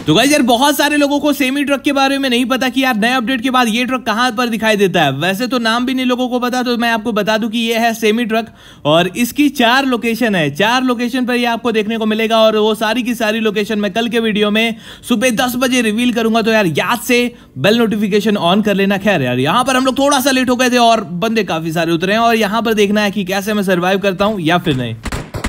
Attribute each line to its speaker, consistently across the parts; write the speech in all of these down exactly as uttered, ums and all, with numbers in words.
Speaker 1: तो गाइस यार बहुत सारे लोगों को सेमी ट्रक के बारे में नहीं पता कि यार नए अपडेट के बाद ये ट्रक कहां पर दिखाई देता है। वैसे तो नाम भी नहीं लोगों को पता, तो मैं आपको बता दूं कि ये है सेमी ट्रक और इसकी चार लोकेशन है। चार लोकेशन पर ये आपको देखने को मिलेगा और वो सारी की सारी लोकेशन मैं कल के वीडियो में सुबह दस बजे रिवील करूंगा। तो यार याद से बेल नोटिफिकेशन ऑन कर लेना। खैर यार यहाँ पर हम लोग थोड़ा सा लेट हो गए थे और बंदे काफी सारे उतरे हैं और यहाँ पर देखना है कि कैसे मैं सर्वाइव करता हूँ या फिर नहीं।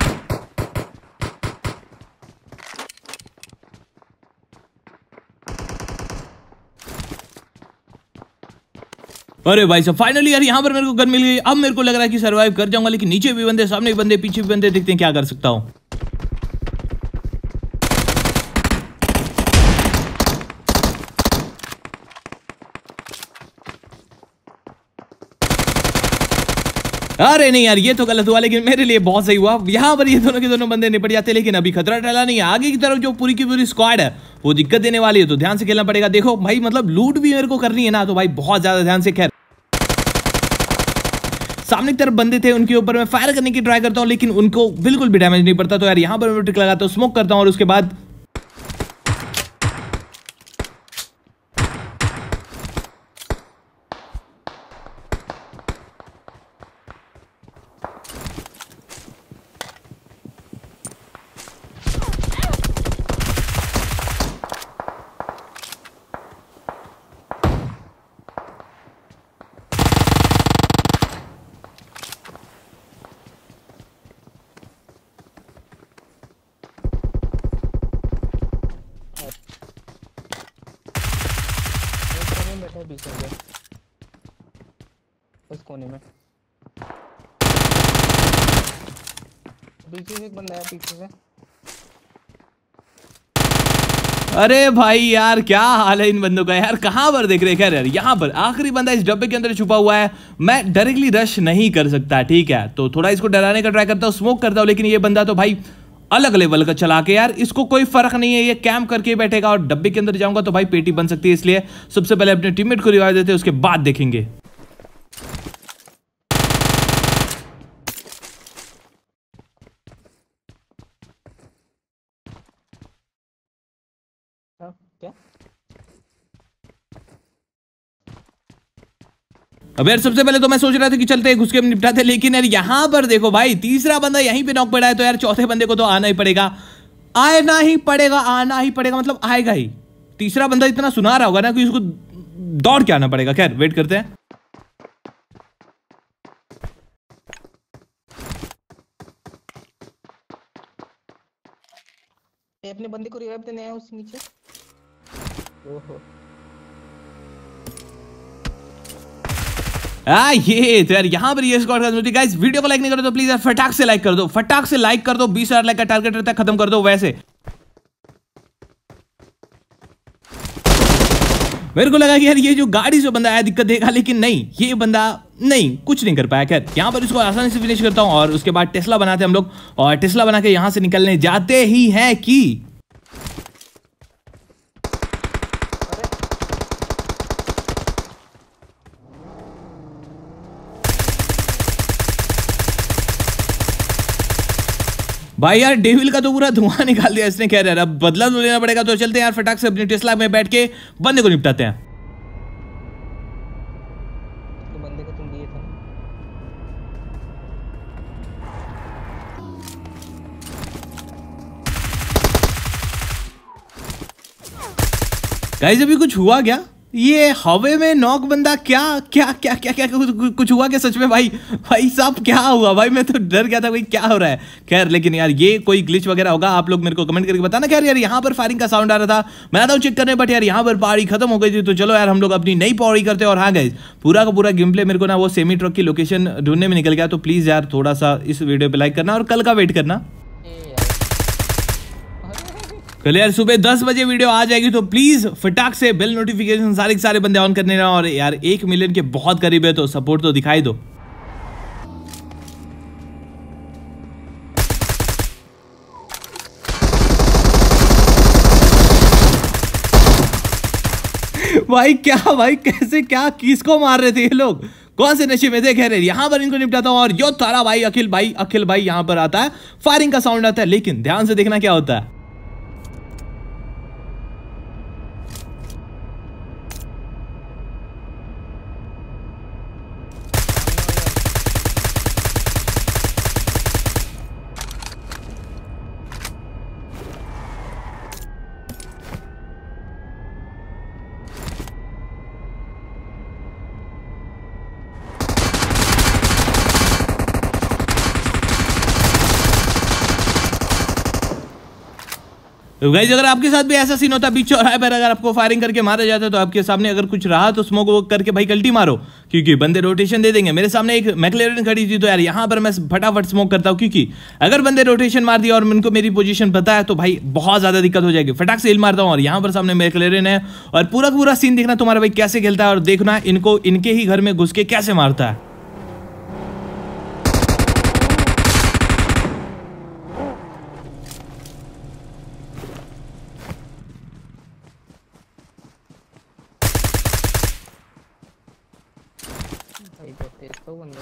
Speaker 1: अरे भाई साहब फाइनली यार यहाँ पर मेरे को गन मिल गई। अब मेरे को लग रहा है कि सर्वाइव कर जाऊंगा, लेकिन नीचे भी बंदे, सामने भी बंदे, पीछे भी बंदे, देखते हैं क्या कर सकता हूँ। अरे नहीं यार ये तो गलत हुआ, लेकिन मेरे लिए बहुत सही हुआ। यहाँ पर ये दोनों के दोनों बंदे निपट जाते, लेकिन अभी खतरा टला नहीं है। आगे की तरफ जो पूरी की पूरी स्क्वाड है वो दिक्कत देने वाली है, तो ध्यान से खेलना पड़ेगा। देखो भाई मतलब लूट भी मेरे को करनी है ना, तो भाई बहुत ज्यादा ध्यान से। खैर सामने की तरफ बंदे थे, उनके ऊपर मैं फायर करने की ट्राई करता हूँ, लेकिन उनको बिल्कुल भी डैमेज नहीं पड़ता। तो यार यहाँ पर मैं ट्रिक लगाता हूँ, स्मोक करता हूँ और उसके बाद
Speaker 2: उस कोने में पीछे से एक बंदा है, पीछे से।
Speaker 1: अरे भाई यार क्या हाल है इन बंदों का यार, कहां पर देख रहे हैं। खैर यार यहाँ पर आखिरी बंदा इस डब्बे के अंदर छुपा हुआ है। मैं डायरेक्टली रश नहीं कर सकता, ठीक है, तो थोड़ा इसको डराने का ट्राई करता हूँ, स्मोक करता हूँ। लेकिन ये बंदा तो भाई अलग लेवल का चला के यार, इसको कोई फर्क नहीं है, ये कैंप करके बैठेगा और डब्बे के अंदर जाऊंगा तो भाई पेटी बन सकती है। इसलिए सबसे पहले अपने टीममेट को रिवाइव देते हैं, उसके बाद देखेंगे।
Speaker 2: क्या
Speaker 1: अब यार सबसे पहले तो मैं सोच रहा था कि चलते घुस के निपटाते, लेकिन यार यहाँ पर देखो भाई तीसरा बंदा यहीं पे नॉक पड़ा है। तो यार चौथे बंदे को तो आना ही पड़ेगा, आना ही पड़ेगा, आना ही पड़ेगा, मतलब आएगा ही। तीसरा बंदा इतना सुना रहा होगा ना कि उसको दौड़ के आना पड़ेगा। खैर वेट करते हैं।
Speaker 2: अपने बंदे को रिवाइव देने आया उस नीचे। ओहो
Speaker 1: आ, ये तो यार यहाँ पर ये स्क्वाड खत्म होती है। गाइस वीडियो को लाइक नहीं करो तो प्लीज यार फटाक से लाइक कर दो, फटाक से लाइक कर दो। बीस हजार लाइक का टारगेट रहता है, खत्म कर दो। वैसे मेरे को लगा कि यार ये जो गाड़ी से बंदा आया दिक्कत देगा, लेकिन नहीं, ये बंदा नहीं कुछ नहीं कर पाया। खैर यहाँ पर इसको आसानी से फिनिश करता हूँ और उसके बाद टेस्ला बनाते हैं हम लोग, और टेस्ला बना के यहाँ से निकलने जाते ही है कि भाई यार डेविल का तो पूरा धुआं निकाल दिया इसने। कह रहा अब बदला तो लेना पड़ेगा, तो चलते हैं यार फटाक से अपनी टेस्ला में बैठ के बंदे को निपटाते हैं।
Speaker 2: तो बंदे को तुम दिए थे
Speaker 1: गाइस अभी कुछ हुआ क्या? ये हवे में नॉक बंदा क्या क्या क्या क्या क्या कुछ, कुछ हुआ क्या सच में? भाई भाई साहब क्या हुआ भाई, मैं तो डर गया था भाई क्या हो रहा है। खैर लेकिन यार ये कोई ग्लिच वगैरह होगा, आप लोग मेरे को कमेंट करके बताना। खैर यार यहाँ पर फायरिंग का साउंड आ रहा था, मैं आता हूँ चेक करने, बट यार यहाँ पर पहाड़ी खत्म हो गई थी। तो चलो यार हम लोग अपनी नई पहाड़ी करते हैं। और हाँ गाइस पूरा का पूरा गेम प्ले मेरे को ना वो सेमी ट्रक की लोकेशन ढूंढने में निकल गया, तो प्लीज यार थोड़ा सा इस वीडियो पे लाइक करना और कल का वेट करना। कल यार सुबह दस बजे वीडियो आ जाएगी, तो प्लीज फटाक से बेल नोटिफिकेशन सारे के सारे बंदे ऑन करने ना। और यार एक मिलियन के बहुत करीब है, तो सपोर्ट तो दिखाई दो। भाई क्या भाई कैसे क्या किसको मार रहे थे ये लोग, कौन से नशे में थे? खैर यहाँ पर इनको निपटाता हूँ और यो तारा भाई अखिल भाई अखिल भाई यहाँ पर आता है, फायरिंग का साउंड आता है, लेकिन ध्यान से देखना क्या होता है। तो गाइस अगर आपके साथ भी ऐसा सीन होता है बीच चौराहे पर अगर आपको फायरिंग करके मारा जाता है तो आपके सामने अगर कुछ रहा तो स्मोक वो करके भाई कल्टी मारो, क्योंकि बंदे रोटेशन दे देंगे। मेरे सामने एक मैक्लेरन खड़ी थी तो यार यहाँ पर मैं फटाफट स्मोक करता हूँ, क्योंकि अगर बंदे रोटेशन मार दिया और उनको मेरी पोजीशन पता है तो भाई बहुत ज्यादा दिक्कत हो जाएगी। फटाक से हिल मारता हूँ और यहाँ पर सामने मैक्लेरन है और पूरा पूरा सीन देखना तुम्हारा भाई कैसे खेलता है और देखना इनको इनके ही घर में घुस के कैसे मारता है।
Speaker 2: भाई तो तेज तो बंदा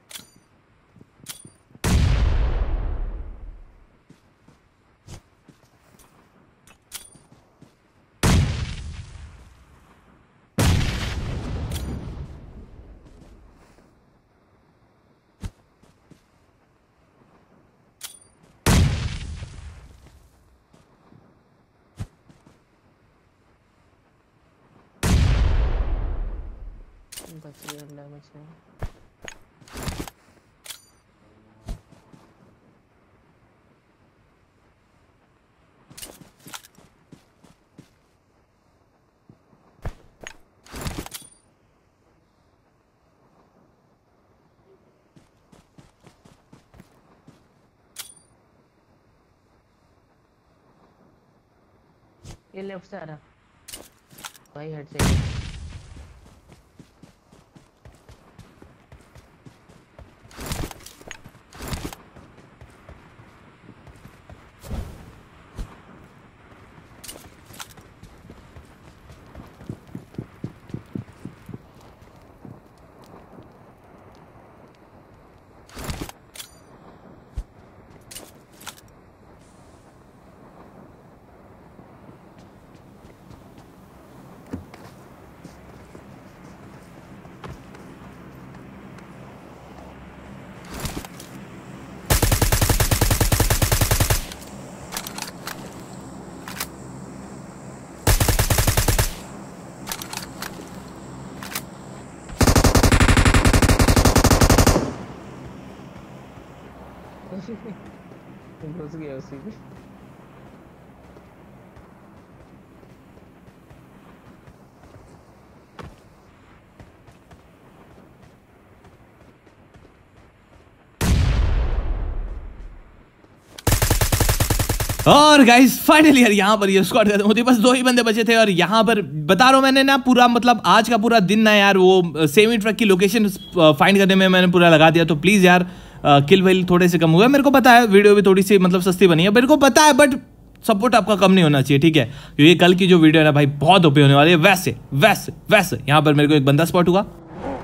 Speaker 2: बच गया डैमेज में। ये लेफ्ट से आ रहा भाई, हेड से। घुस गया उसी में।
Speaker 1: और गाइस फाइनली यार यहाँ पर ये स्क्वाड खत्म होती है, बस दो ही बंदे बचे थे। और यहाँ पर बता रहा हूँ मैंने ना पूरा मतलब आज का पूरा दिन ना यार वो सेमी ट्रक की लोकेशन फाइंड करने में मैंने पूरा लगा दिया। तो प्लीज यार किल विल थोड़े से कम हुए, मेरे को पता है वीडियो भी थोड़ी सी मतलब सस्ती बनी है, मेरे को पता है, बट सपोर्ट आपका कम नहीं होना चाहिए, ठीक है? क्योंकि कल की जो वीडियो है ना भाई बहुत ओपी होने वाली है। वैसे वैसे वैसे यहाँ पर मेरे को एक बंदा स्पॉट हुआ।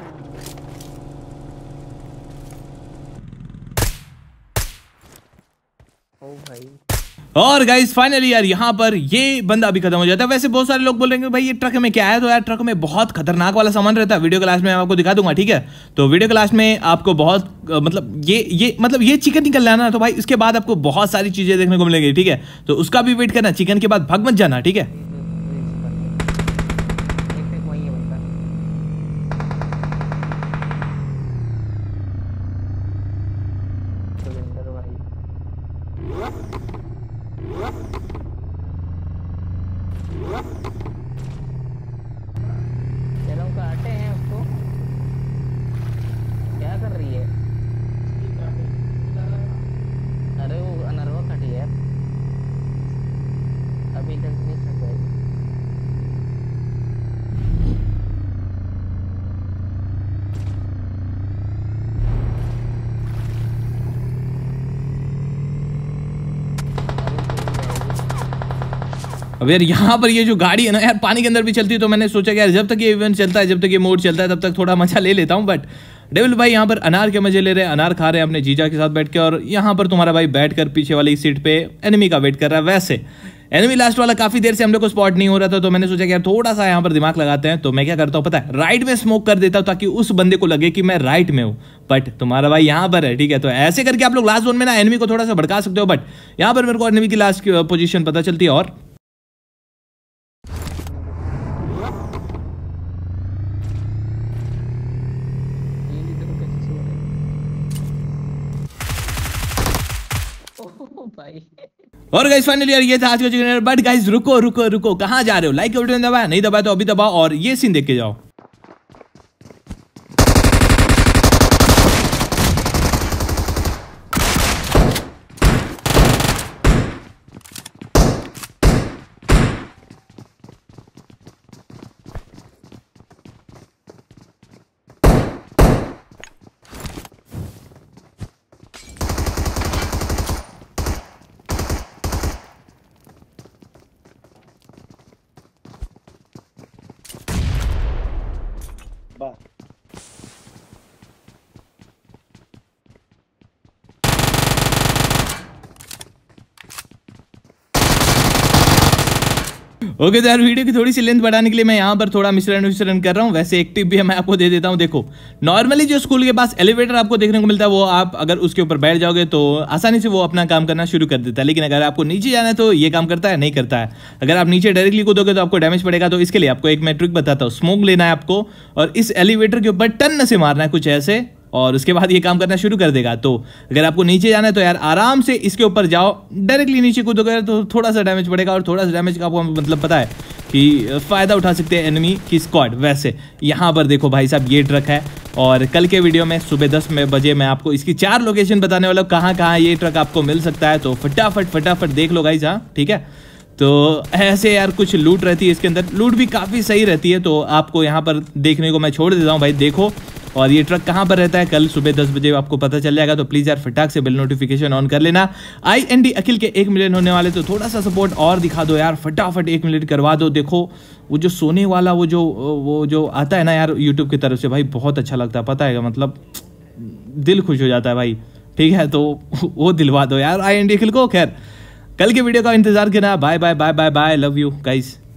Speaker 2: ओ भाई
Speaker 1: और गाइस फाइनली यार यहाँ पर ये बंदा अभी खत्म हो जाता है। वैसे बहुत सारे लोग बोलेंगे भाई ये ट्रक में क्या है, तो यार ट्रक में बहुत खतरनाक वाला सामान रहता है। वीडियो के लास्ट में मैं आपको दिखा दूंगा, ठीक है? तो वीडियो के लास्ट में आपको बहुत मतलब ये ये मतलब ये चिकन निकल जाना तो भाई इसके बाद आपको बहुत सारी चीजें देखने को मिलेंगी, ठीक है? तो उसका भी वेट करना, चिकन के बाद भाग मत जाना, ठीक है?
Speaker 2: चलो काटे हैं उसको। क्या कर रही है? अरे वो अनरवा कटी है, अभी तक नहीं छट गई।
Speaker 1: अब यार यहाँ पर ये जो गाड़ी है ना यार पानी के अंदर भी चलती है, तो मैंने सोचा कि यार जब तक ये इवेंट चलता है, जब तक ये मोड चलता है, तब तक थोड़ा मजा ले लेता हूँ। बट डेविल भाई यहाँ पर अनार के मजे ले रहे हैं, अनार खा रहे हैं अपने जीजा के साथ बैठ के, और यहाँ पर तुम्हारा भाई बैठ कर पीछे वाली सीट पे एनिमी का वेट कर रहा है। वैसे एनिमी लास्ट वाला काफी देर से हम लोग को स्पॉट नहीं हो रहा था, तो मैंने सोचा कि यार थोड़ा सा यहाँ पर दिमाग लगाते हैं। तो मैं क्या करता हूँ पता है, राइट में स्मोक कर देता हूँ ताकि उस बंदे को लगे कि मैं राइट में हूँ, बट तुम्हारा भाई यहाँ पर है, ठीक है? तो ऐसे करके आप लोग लास्ट जोन में ना एनिमी को थोड़ा सा भड़का सकते हो, बट यहाँ पर मेरे को एनिमी की लास्ट पोजीशन पता चलती है। और और गाइस फाइनली यार ये था आज का चिकन। बट गाइस रुको रुको रुको, कहाँ जा रहे हो? लाइक का बटन दबाया नहीं दबाया तो अभी दबाओ और ये सीन देख के जाओ।
Speaker 3: बा
Speaker 1: ओके तो यार वीडियो की थोड़ी सी लेंथ बढ़ाने के लिए मैं यहाँ पर थोड़ा मिश्रण मिश्रण कर रहा हूँ। वैसे एक टिप भी मैं आपको दे देता हूँ। देखो नॉर्मली जो स्कूल के पास एलिवेटर आपको देखने को मिलता है वो आप अगर उसके ऊपर बैठ जाओगे तो आसानी से वो अपना काम करना शुरू कर देता है। लेकिन अगर आपको नीचे जाना है तो ये काम करता है नहीं करता है। अगर आप नीचे डायरेक्टली कूदोगे तो आपको डैमेज पड़ेगा। तो इसके लिए आपको एक मैं ट्रिक बताता हूँ। स्मोक लेना है आपको और इस एलिवेटर के ऊपर टन से मारना है कुछ ऐसे, और उसके बाद ये काम करना शुरू कर देगा। तो अगर आपको नीचे जाना है तो यार आराम से इसके ऊपर जाओ। डायरेक्टली नीचे कूदोगे तो थोड़ा सा डैमेज पड़ेगा और थोड़ा सा डैमेज का आपको मतलब पता है कि फ़ायदा उठा सकते हैं एनिमी की स्क्वाड। वैसे यहाँ पर देखो भाई साहब ये ट्रक है और कल के वीडियो में सुबह दस बजे मैं आपको इसकी चार लोकेशन बताने वाला हूँ कहाँ कहाँ ये ट्रक आपको मिल सकता है। तो फटाफट फटाफट देख लो गाइस। हाँ ठीक है। तो ऐसे यार कुछ लूट रहती है इसके अंदर, लूट भी काफ़ी सही रहती है। तो आपको यहाँ पर देखने को मैं छोड़ देता हूँ भाई। देखो और ये ट्रक कहाँ पर रहता है कल सुबह दस बजे आपको पता चल जाएगा। तो प्लीज़ यार फटाक से बिल नोटिफिकेशन ऑन कर लेना। आई एन डी अखिल के एक मिलियन होने वाले तो थोड़ा सा सपोर्ट और दिखा दो यार, फटाफट एक मिलियन करवा दो। देखो वो जो सोने वाला वो जो वो जो आता है ना यार यूट्यूब की तरफ से भाई, बहुत अच्छा लगता है पता है, मतलब दिल खुश हो जाता है भाई। ठीक है तो वो दिलवा दो यार आई एन डी अखिल को। खैर कल के वीडियो का इंतजार करना। Bye bye bye bye bye, love you guys.